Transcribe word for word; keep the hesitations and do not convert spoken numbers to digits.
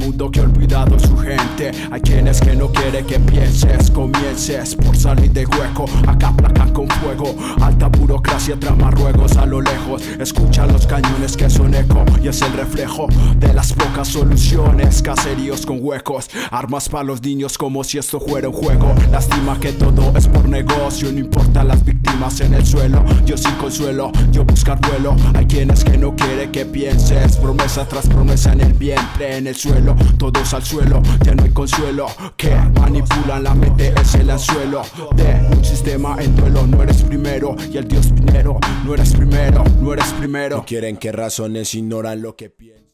mundo que ha olvidado a su gente. Hay quienes que no quieren que pienses, comiences por salir del hueco. Acá placan con fuego, alta burocracia trama ruegos a lo lejos. Escucha los cañones que son eco y es el reflejo de las pocas soluciones. Caseríos con huecos, armas para los niños como si esto fuera un juego. Lástima que todo es por negocio, no importa las víctimas en el suelo. Yo sin consuelo, yo buscar vuelo. Hay quienes que no quieren que pienses, promesa tras promesa en el vientre, en el suelo, todos al suelo, ya no hay consuelo. Que manipulan la mente, es el anzuelo de un sistema en duelo. No eres primero y el dios primero, no eres primero, no eres primero. No quieren que razones, ignoran lo que piensan.